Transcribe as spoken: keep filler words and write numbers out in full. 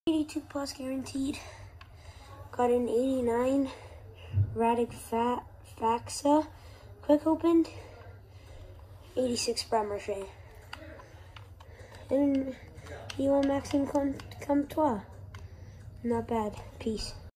eighty-two plus guaranteed. Got an eighty-nine Radic Fat Faxa quick opened. eighty-six Bramarche. And Elon Maxime Comtois. Not bad. Peace.